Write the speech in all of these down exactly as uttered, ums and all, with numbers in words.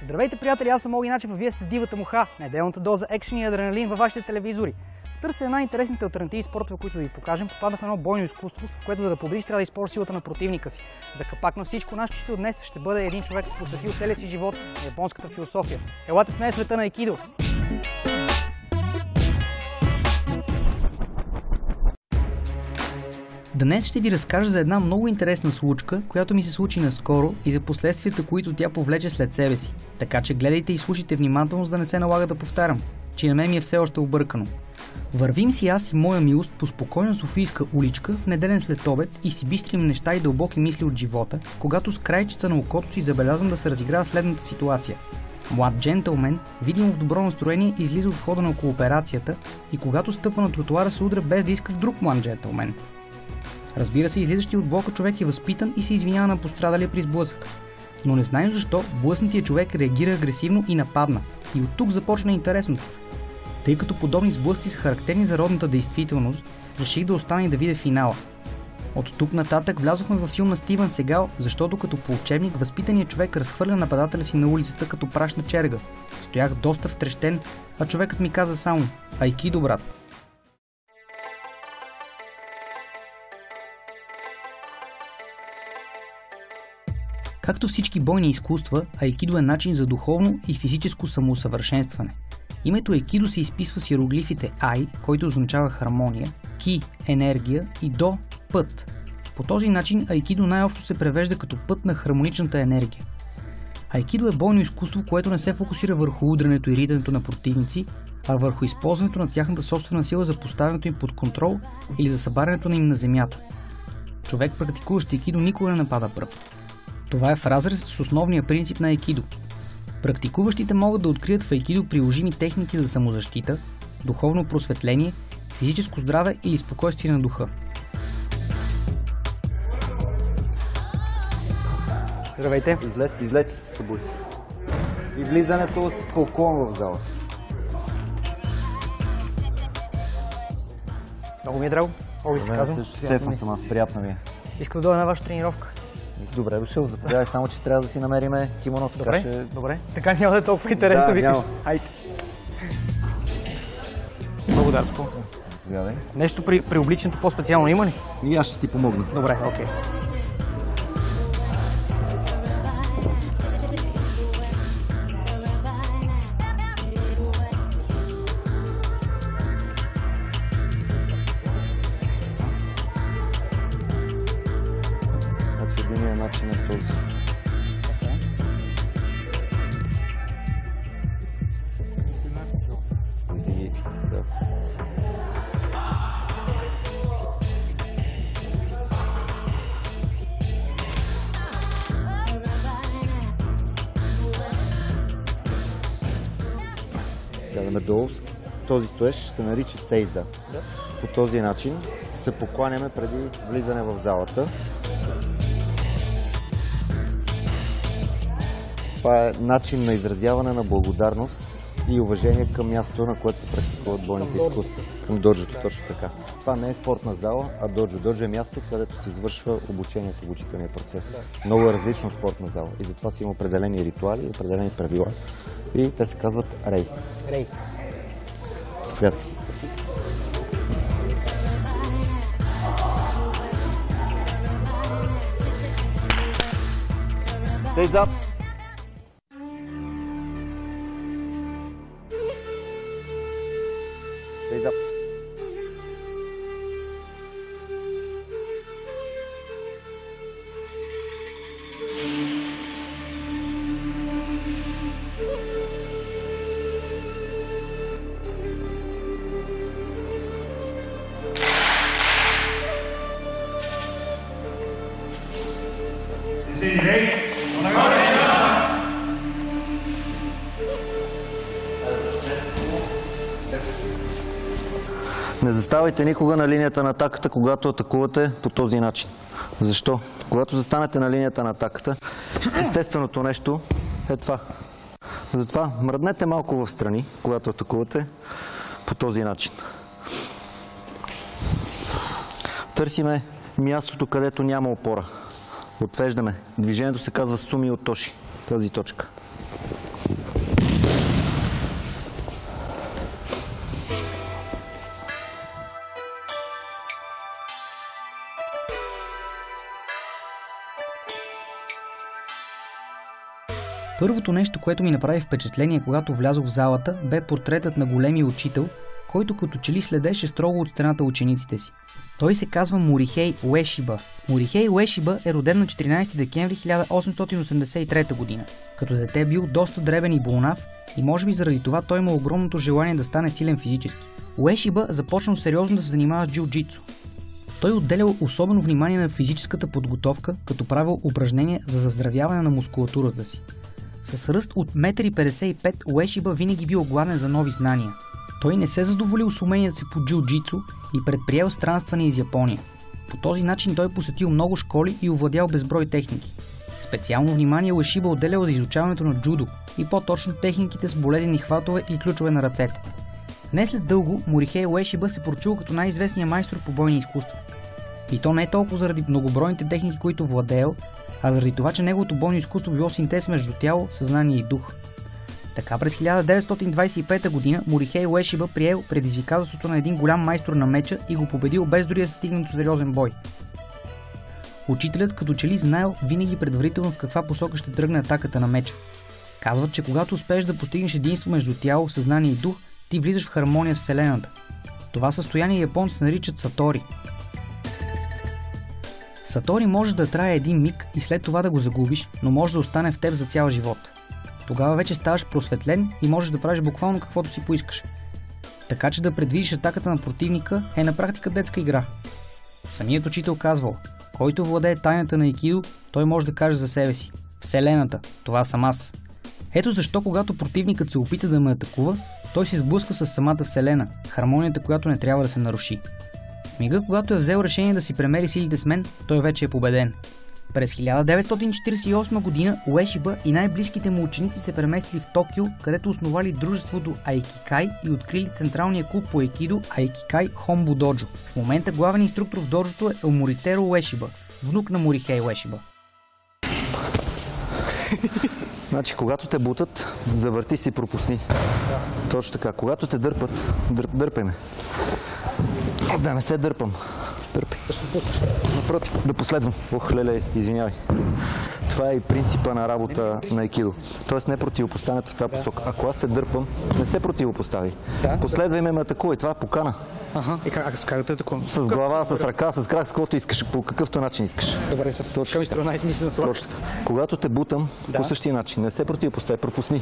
Здравейте, приятели, аз съм Оги Начев, а вие сте с Дивата муха, неделната доза екшен и адреналин във вашите телевизори. В търсене на интересните алтернативи спортове, които да ви покажем, попаднах на едно бойно изкуство, в което за да победиш трябва да използваш силата на противника си. За капак на всичко, наш чисто днес ще бъде един човек, посветил целия си живот на японската философия. Елате с мен света на айкидо! Днес ще ви разкажа за една много интересна случка, която ми се случи наскоро и за последствията, които тя повлече след себе си. Така че гледайте и слушайте внимателно, за да не се налага да повтарям, че на мен ми е все още объркано. Вървим си аз и моя милост по спокойна софийска уличка в неделен след обед и си бистрим неща и дълбоки мисли от живота, когато с крайчица на окото си забелязвам да се разиграва следната ситуация. Млад джентълмен, видимо в добро настроение, излиза от входа на кооперацията и когато стъпва на тротуара се удря без да иска в друг млад джентълмен. Разбира се, излизащи от блока човек е възпитан и се извинява на пострадалия при сблъсък. Но не знаем защо блъснатия човек реагира агресивно и нападна. И от тук започна интересното. Тъй като подобни сблъсъци са характерни за родната действителност, реших да остана и да видя финала. От тук нататък влязохме във филм на Стивън Сегал, защото като по учебник възпитаният човек разхвърля нападателя си на улицата като прашна черга. Стоях доста втрещен, а човекът ми каза само: "Айкидо, брат." Както всички бойни изкуства, айкидо е начин за духовно и физическо самоусъвършенстване. Името айкидо се изписва с иероглифите ай, който означава хармония, ки – енергия и до – път. По този начин айкидо най-общо се превежда като път на хармоничната енергия. Айкидо е бойно изкуство, което не се фокусира върху удрянето и ритането на противници, а върху използването на тяхната собствена сила за поставянето им под контрол или за събарянето им на земята. Човек, практикуващ айкидо, никога не напада пръв. Това е в разрез с основния принцип на айкидо. Практикуващите могат да открият в айкидо приложими техники за самозащита, духовно просветление, физическо здраве или спокойствие на духа. Здравейте! Излез, излез си се събуди. И влизането спокойно в зала. Много ми е драго. Оги се казвам. Стефан съм аз, приятно ми е. Искам да дойда на ваша тренировка. Добре дошъл, заповядай, само че трябва да ти намериме кимоно, така добре, ще... Добре, така няма да е толкова интересно, да, викаш. Няма. Хайде. Благодарско. Заповядай. Нещо при, при обличането по-специално има ли? И аз ще ти помогна. Добре, окей. Единият начин е този. Вдиги, да. Сядаме долу. Този стоеж се нарича сейза. По този начин се покланяме преди влизане в залата. Това е начин на изразяване на благодарност и уважение към мястото, на което се практикуват бойните изкуства. Към доджото, точно така. Това не е спортна зала, а доджо. Доджо е място, където се извършва обучението, обучителния процес. Много е различно от спортна зала. И затова си има определени ритуали, определени правила. И те се казват рей. Рей. Заповядайте. Стей зад! Stay up. Is he ready? Не заставайте никога на линията на атаката, когато атакувате по този начин. Защо? Когато застанете на линията на атаката, естественото нещо е това. Затова мръднете малко в страни, когато атакувате по този начин. Търсиме мястото, където няма опора. Отвеждаме. Движението се казва суми от тоши. Тази точка. Първото нещо, което ми направи впечатление, когато влязох в залата, бе портретът на големия учител, който като че ли следеше строго от стената учениците си. Той се казва Морихей Уешиба. Морихей Уешиба е роден на четиринайсети декември хиляда осемстотин осемдесет и трета година. Като дете бил доста дребен и болнав и може би заради това той има огромното желание да стане силен физически. Уешиба започнал сериозно да се занимава с джиу-джитсу. Той отделял особено внимание на физическата подготовка, като правил упражнения за заздравяване на мускулатурата си. С ръст от едно петдесет и пет метра Уешиба винаги бил гладен за нови знания. Той не се задоволил с уменията си по джиу-джитсу и предприел странстване из Япония. По този начин той посетил много школи и овладял безброй техники. Специално внимание Уешиба отделял за изучаването на джудо и по-точно техниките с болезнени хватове и ключове на ръцете. Не след дълго Морихей Уешиба се прочул като най-известният майстор по бойни изкуства. И то не е толкова заради многобройните техники, които владеел, а заради това, че неговото бойно изкуство било синтез между тяло, съзнание и дух. Така през хиляда деветстотин двайсет и пета година Морихей Уешиба приел предизвикателството на един голям майстор на меча и го победил без дори да се стигне до сериозен бой. Учителят като че ли знаел винаги предварително в каква посока ще тръгне атаката на меча. Казват, че когато успееш да постигнеш единство между тяло, съзнание и дух, ти влизаш в хармония с Вселената. Това състояние японците наричат сатори. Сатори може да трае един миг и след това да го загубиш, но може да остане в теб за цял живот. Тогава вече ставаш просветлен и можеш да правиш буквално каквото си поискаш. Така че да предвидиш атаката на противника е на практика детска игра. Самият учител казвал, който владее тайната на айкидо, той може да каже за себе си: Вселената, това съм аз. Ето защо когато противникът се опита да ме атакува, той се сблъска с самата Вселена, хармонията, която не трябва да се наруши. В мига, когато е взел решение да си премери силите с мен, той вече е победен. През хиляда деветстотин четирийсет и осма година Уешиба и най-близките му ученици се преместили в Токио, където основали дружеството Айкикай и открили централния клуб по айкидо Айкикай Хомбо Доджо. В момента главен инструктор в доджото е Моритеро Уешиба, внук на Морихей Уешиба. Значи, когато те бутат, завърти си и пропусни. Да. Точно така. Когато те дърпат, дърп, дърпай ме. Да не се дърпам. Дърпай. Да се пуснеш. Напротив, да последвам. Ох, леле, извинявай. Това е и принципа на работа на айкидо. Тоест не противопоставянето в тази да. посока. Ако аз те дърпам, не се противопостави. Да. Последвай ме, ме атакувай. Това е покана. Ага. И как, как да атакувам? С глава, с ръка, с крак, с каквото искаш, по какъвто начин искаш. Добре, с точка ми страна измислена слаб. Точно. Когато те бутам, да. по същия начин, не се противопостави, пропусни.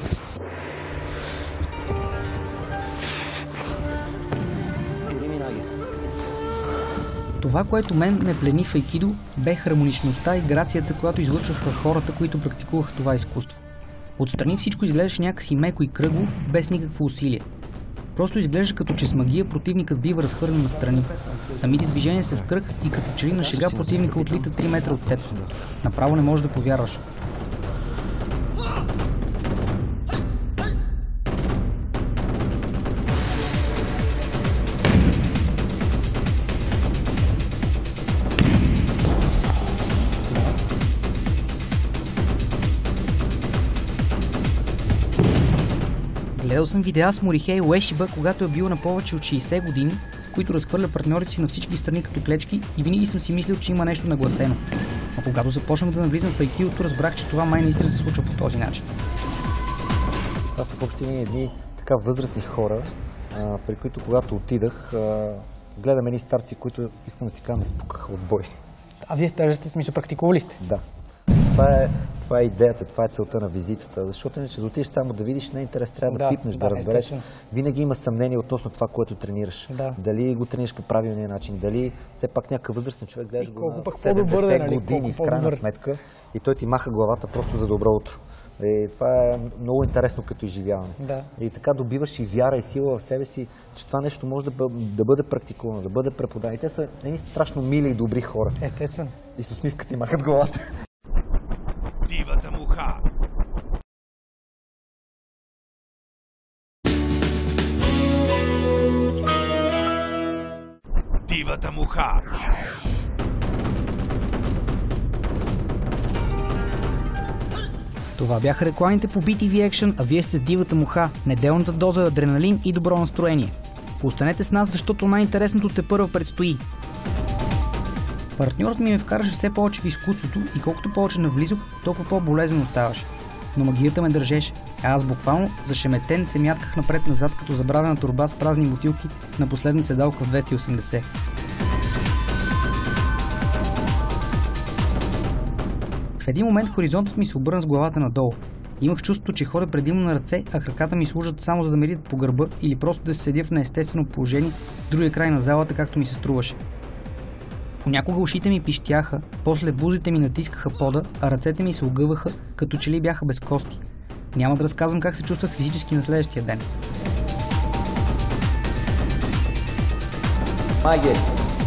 Това, което мен ме плени в айкидо, бе хармоничността и грацията, която излъчваха хората, които практикуваха това изкуство. Отстрани всичко изглеждаше някакси меко и кръгло, без никакво усилие. Просто изглежда като че с магия противникът бива разхвърлен на страни. Самите движения са в кръг и като че ли на шега противника отлита три метра от теб. Направо не можеш да повярваш. Гледал съм видеа с Морихей Уешиба, когато е бил на повече от шейсет години, които разхвърля партньорите си на всички страни като клечки и винаги съм си мислил, че има нещо нагласено. А когато започнах да навлизам в айкидото, разбрах, че това май наистина се случва по този начин. Това са в общи линии едни така възрастни хора, а, при които когато отидах, а, гледам едни старци, които искам да ти кажа, ме спукаха от бой. А вие даже сте смисъл практикували сте? Да. Това е, това е идеята, това е целта на визитата, защото иначе да отидеш само да видиш, не е интерес, трябва да, да пипнеш, да, да разбереш. Естествено. Винаги има съмнение относно това, което тренираш. Да. Дали го тренираш по правилния начин, дали все пак някакъв възрастен човек гледаш го на седемдесет години в крайна сметка и той ти маха главата просто за добро утро. И това е много интересно като изживяване. Да. И така добиваш и вяра и сила в себе си, че това нещо може да, да бъде практикувано, да бъде преподано. И те са едни страшно мили и добри хора. Естествено. И с усмивка ти махат главата. Дивата муха. Дивата муха. Това бяха рекламите по би ти ви Action, а вие сте с Дивата муха, неделната доза адреналин и добро настроение. Останете с нас, защото най-интересното тепърва предстои. Партньорът ми ме вкараше все повече в изкуството и колкото повече навлизах, толкова по-болезнено ставаше. но магията ме държеше, а аз буквално зашеметен се мятках напред-назад като забравена торба с празни бутилки на последна седалка в двеста и осемдесет. В един момент хоризонтът ми се обърна с главата надолу. Имах чувството, че ходя предимно на ръце, а краката ми служат само за да ме ритат по гърба или просто да се седя в неестествено положение в другия край на залата, както ми се струваше. Понякога ушите ми пищяха, после бузите ми натискаха пода, а ръцете ми се огъваха, като че ли бяха без кости. Няма да разказвам как се чувствах физически на следващия ден. Магия!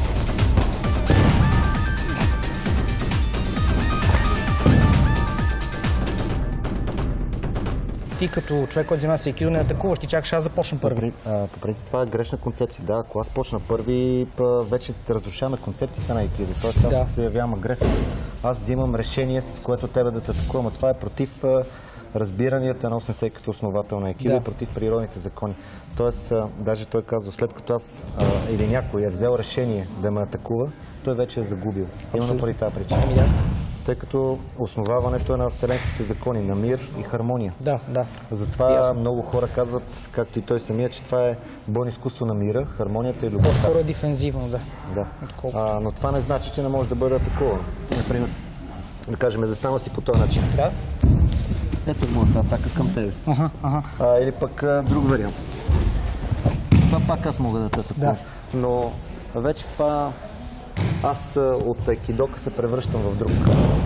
Ти като човек, който взема с айкидо, не атакуваш, ти чакаш аз започна първи. По принцип това е грешна концепция. Да, ако аз почна първи, вече разрушаваме концепцията на айкидо. Тоест аз да. се явявам агресор. Аз взимам решение, с което тебе да те атакувам. Това е против разбиранията на осемдесет като основател на айкидо да. и против природните закони. Тоест, даже той казва, след като аз а, или някой е взел решение да ме атакува, той вече е загубил. Именно поради тази причина. Ами да. Тъй като основаването е на вселенските закони, на мир и хармония. Да, да. Затова Ясно. много хора казват, както и той самия, че това е бойно изкуство на мира, хармонията и любовта. По-скоро е дефензивно, да. Да. А, но това не значи, че не може да бъде атакуван. Например, да кажем, застанал си по този начин. Да. Ето моята атака към тебе. Ага, ага. А, или пък а, друг вариант. Това пак аз мога да те атакувам. Да. Но вече това аз от айкидока се превръщам в друг.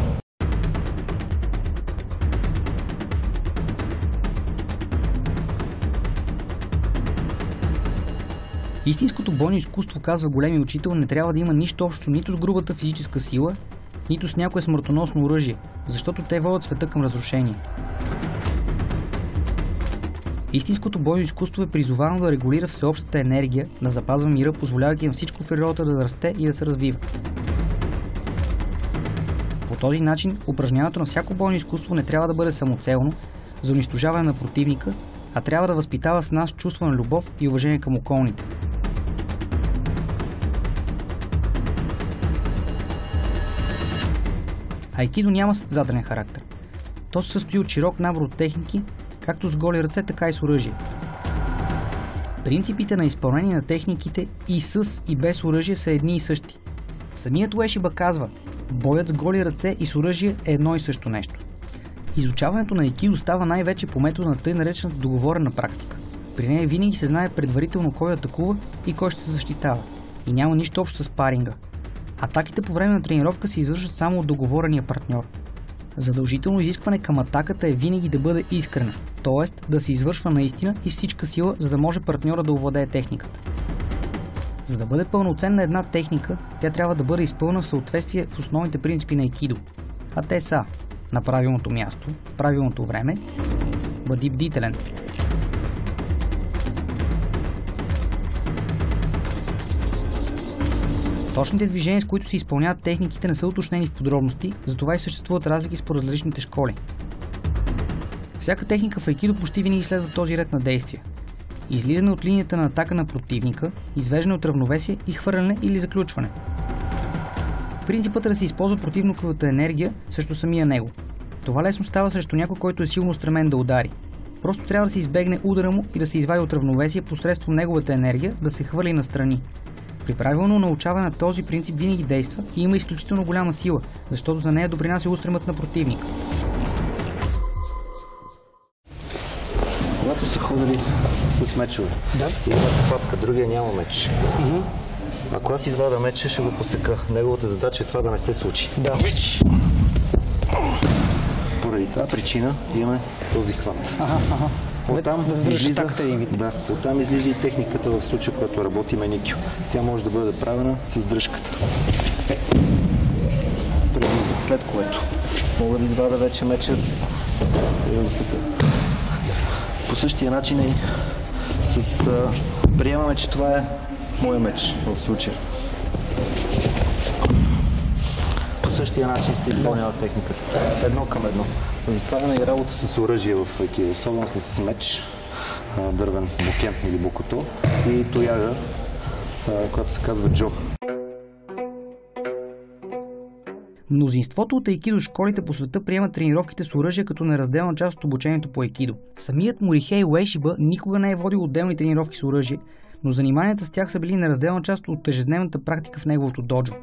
Истинското бойно изкуство, казва големи учител, не трябва да има нищо общо нито с грубата физическа сила, нито с някое смъртоносно оръжие, защото те водят света към разрушение. Истинското бойно изкуство е призовано да регулира всеобщата енергия, да запазва мира, позволявайки на всичко в природата да расте и да се развива. По този начин, упражняването на всяко бойно изкуство не трябва да бъде самоцелно, за унищожаване на противника, а трябва да възпитава с нас чувство на любов и уважение към околните. Айкидо няма състезателен характер. То се състои от широк набор от техники, както с голи ръце, така и с оръжие. Принципите на изпълнение на техниките и с и без оръжие са едни и същи. Самият Уешиба казва, боят с голи ръце и с оръжие е едно и също нещо. Изучаването на айкидо става най-вече по метода на тъй наречената договорена практика. При нея винаги се знае предварително кой атакува и кой ще се защитава. И няма нищо общо с паринга. Атаките по време на тренировка се извършват само от договорения партньор. Задължително изискване към атаката е винаги да бъде искрена, т.е. да се извършва наистина и всичка сила, за да може партньора да овладее техниката. За да бъде пълноценна една техника, тя трябва да бъде изпълнена в съответствие с основните принципи на айкидо. А те са: на правилното място, в правилното време, бъди бдителен. Точните движения, с които се изпълняват техниките, не са уточнени в подробности, затова и съществуват разлики според различните школи. Всяка техника в айкидо почти винаги следва този ред на действия: излизане от линията на атака на противника, извеждане от равновесие и хвърляне или заключване. Принципът е да се използва противниковата енергия срещу самия него. Това лесно става срещу някой, който е силно стремен да удари. Просто трябва да се избегне удара му и да се извади от равновесие посредством неговата енергия, да се хвърли настрани. При правилно научаване на този принцип винаги действа и има изключително голяма сила, защото за нея допринася устремът на противника. Когато са ходили с мечове, да? Има схватка, другия няма меч. Mm-hmm. Ако аз извада меча, ще го посека. Неговата задача е това да не се случи. Да. Поради тази причина имаме този хват. Ага, ага. Оттам да задържиш излиза, атаката един вид. Да, оттам излиза и техниката в случая, която работи Меникио. Тя може да бъде правена с дръжката. След което мога да извада вече меча. По същия начин и с, а, приемаме, че това е моя меч в случая. По същия начин се изпълнява техниката. Едно към едно. Затова има и работа с оръжие в айкидо, особено с меч, дървен бокен или бокото, и тояга, която се казва джо. Мнозинството от айкидо школите по света приемат тренировките с оръжие като неразделна част от обучението по айкидо. Самият Морихей Уешиба никога не е водил отделни тренировки с оръжие, но заниманията с тях са били неразделна част от ежедневната практика в неговото доджо.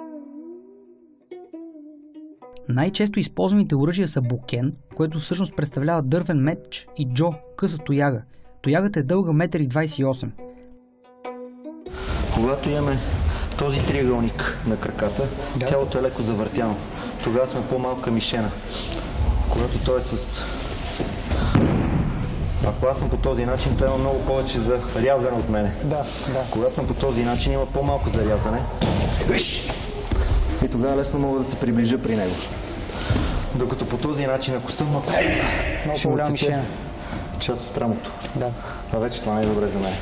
Най-често използваните оръжия са букен, което всъщност представлява дървен меч, и джо, къса тояга. Тоягата е дълга едно двадесет и осем метра. Когато имаме този триъгълник на краката, да. Тялото е леко завъртяно. Тогава сме по-малка мишена. Когато той е с... Ако аз съм по този начин, той има много повече за рязане от мене. Да, да. Когато съм по този начин, има по-малко за рязане. И тогава лесно мога да се приближа при него. Докато по този начин, ако съм много голяма мишена, част от рамото. Да. А вече това не е добре за мен.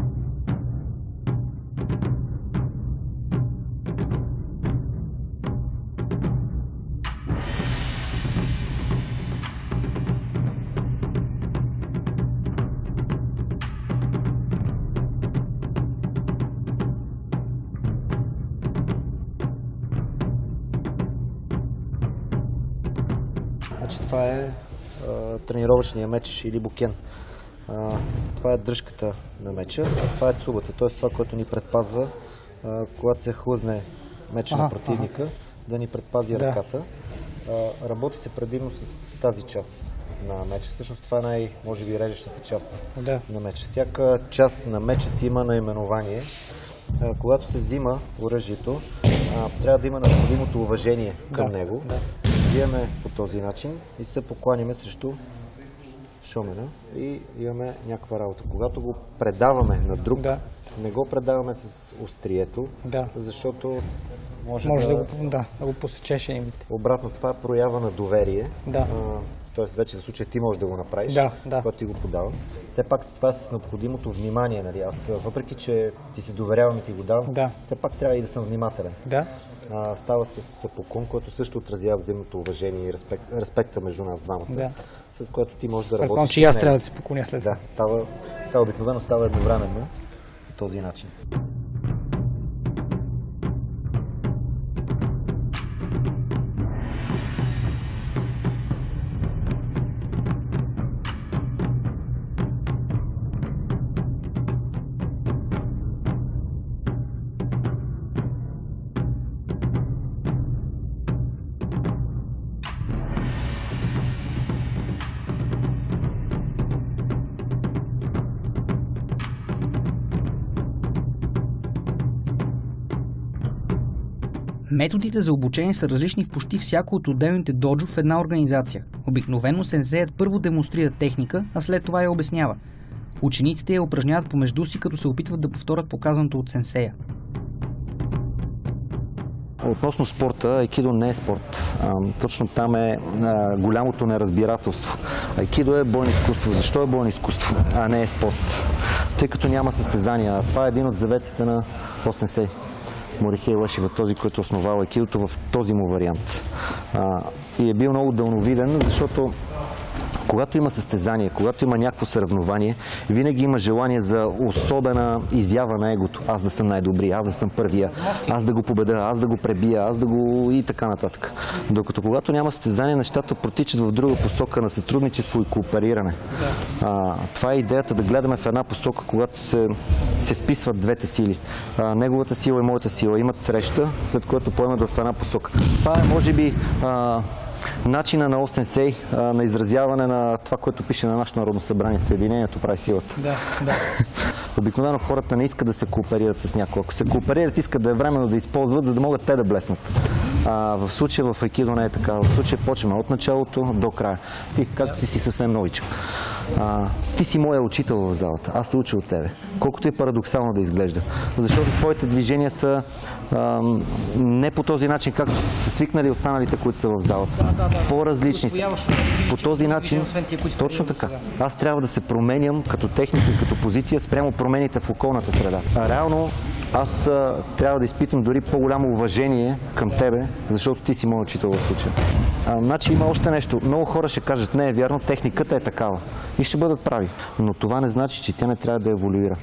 Значи, това е а, тренировъчния меч или букен. А, това е дръжката на меча, а това е цубата, т.е. това, което ни предпазва, а, когато се хлъзне меча ага, на противника, ага. да ни предпази да. ръката. А, работи се предимно с тази част на меча. Всъщност това е най, може би, режещата част да. на меча. Всяка част на меча си има наименование. А, когато се взима оръжието, а, трябва да има необходимото уважение към да. него. Да. Взимаме по този начин и се покланяме срещу шомена и имаме някаква работа. Когато го предаваме на друг, да. не го предаваме с острието, да. защото може, може да, да, го, да, да го посечеш имите. Обратно, това е проява на доверие. Да. Тоест вече в случая ти можеш да го направиш, да, да. когато ти го подавам. Все пак това е с необходимото внимание. Нали? Аз, въпреки че ти се доверявам и ти го давам, да. все пак трябва и да съм внимателен. Да. А, става с поклон, който също отразява взаимното уважение и респект, респекта между нас двамата. Да. С което ти можеш да работиш. Предполагам, че и аз трябва да се поклоня след това. Да, става, става обикновено, става едновременно по този начин. Методите за обучение са различни в почти всяко от отделните доджо в една организация. Обикновено сенсеят първо демонстрира техника, а след това я обяснява. Учениците я упражняват помежду си, като се опитват да повторят показаното от сенсея. Относно спорта, айкидо не е спорт. А, точно там е а, голямото неразбирателство. Айкидо е бойно изкуство. Защо е бойно изкуство, а не е спорт? Тъй като няма състезания. Това е един от заветите на О-сенсей Морихей Уешиба, този, който основава айкидото в този му вариант. А, и е бил много дълновиден, защото когато има състезание, когато има някакво съревнование, винаги има желание за особена изява на егото. Аз да съм най-добри, аз да съм първия, аз да го победа, аз да го пребия, аз да го и така нататък. Докато когато няма състезание, нещата протичат в друга посока на сътрудничество и коопериране. А, това е идеята да гледаме в една посока, когато се, се вписват двете сили. А, неговата сила и моята сила имат среща, след което поемат в една посока. Това е, може би, а, начина на О-сенсей на изразяване на това, което пише на нашето народно събрание. Съединението прави силата. Да, да. Обикновено хората не искат да се кооперират с някой. Ако се кооперират, искат да е временно да използват, за да могат те да блеснат. А, в случая в айкидо не е така. В случая почваме от началото до края. Ти, както ти си съвсем новичък. А, ти си моя учител в залата. Аз се уча от тебе. Колкото и парадоксално да изглежда. Защото твоите движения са а, не по този начин, както са свикнали останалите, които са в залата. Да, да, да. По-различни са. По този начин, точно така. Аз трябва да се променям като техника и като позиция спрямо промените в околната среда. А реално аз а, трябва да изпитам дори по-голямо уважение към тебе, защото ти си мой учител в случая. А, значи има още нещо. Много хора ще кажат, не е вярно, техниката е такава. И ще бъдат прави. Но това не значи, че тя не трябва да еволюира.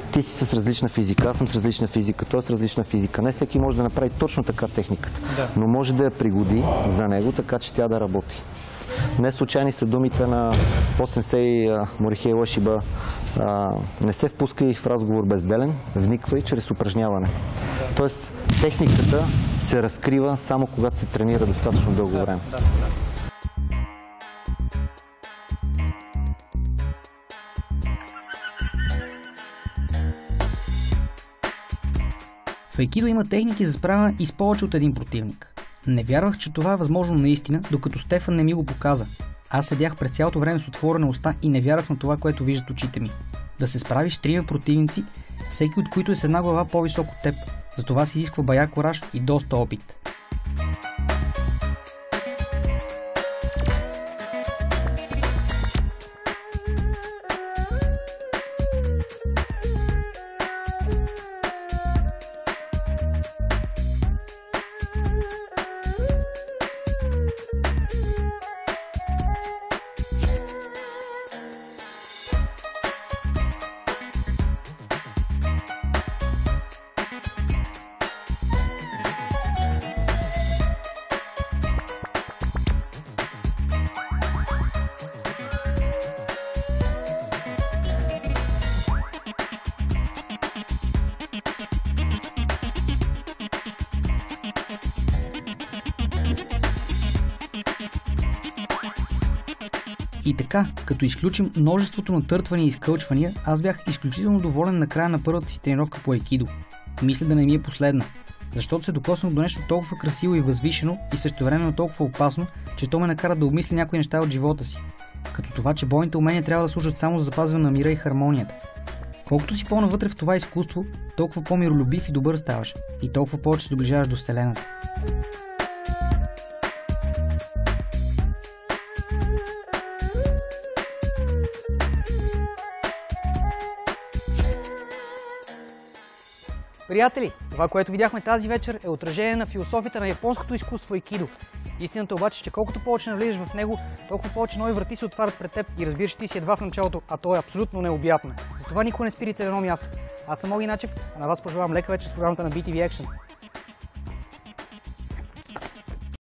ти си с различна физика, аз съм с различна физика, той с различна физика. Не всеки може да направи точно така техниката, Да. но може да я пригоди за него, така че тя да работи. Не случайни са думите на Осенсей Морихей Уешиба: не се впускай в разговор безделен, вниквай чрез упражняване. Тоест, техниката се разкрива само когато се тренира достатъчно дълго Да, време. да, да. В айкидо има техники за справяне и с повече от един противник. Не вярвах, че това е възможно наистина, докато Стефан не ми го показа. Аз седях през цялото време с отворена уста и не вярвах на това, което виждат очите ми. Да се справиш с трима противници, всеки от които е с една глава по-висок от теб. Затова се изисква бая кораж и доста опит. И така, като изключим множеството натъртвания и изкълчвания, аз бях изключително доволен на края на първата си тренировка по айкидо. Мисля да не ми е последна, защото се докоснах до нещо толкова красиво и възвишено и същевременно толкова опасно, че то ме накара да обмисля някои неща от живота си. Като това, че бойните умения трябва да служат само за запазване на мира и хармонията. Колкото си по-навътре в това изкуство, толкова по-миролюбив и добър ставаш и толкова повече се доближаваш до Вселената. Приятели, това, което видяхме тази вечер, е отражение на философията на японското изкуство айкидо. Истината обаче, че колкото повече навлизаш в него, толкова повече нови врати се отварят пред теб и разбираш, ти си едва в началото, а то е абсолютно необятно. Затова никога не спирайте на едно място. Аз съм Оги Начев, а на вас пожелавам лека вечер с програмата на би ти ви Action.